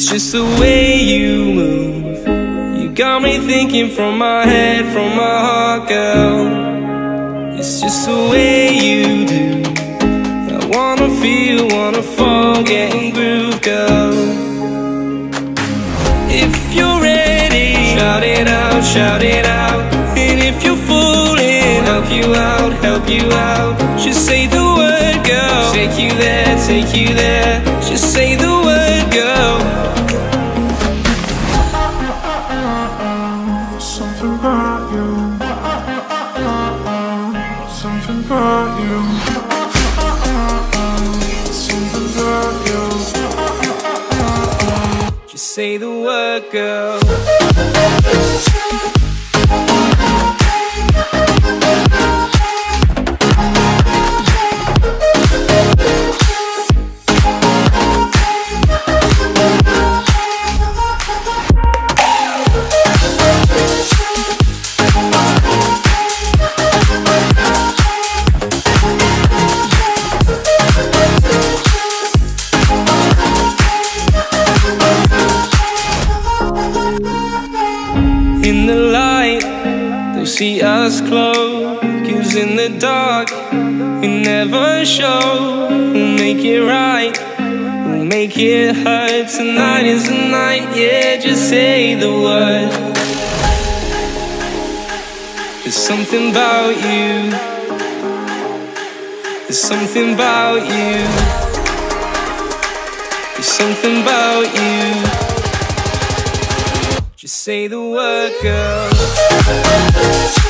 It's just the way you move. You got me thinking from my head, from my heart, girl. It's just the way you do. I wanna feel, wanna fall, get in groove, girl. If you're ready, shout it out, shout it out. And if you're fooling, help you out, help you out. Just say the word, girl. Take you there, take you there. Just say the word, girl. Something about you. Something about you. Something about you. Just say the word, girl. In the light, they'll see us glow. 'Cause in the dark, we never show. We'll make it right, we'll make it hurt. Tonight is the night, yeah, just say the word. There's something about you. There's something about you. There's something about you. Just say the word, girl.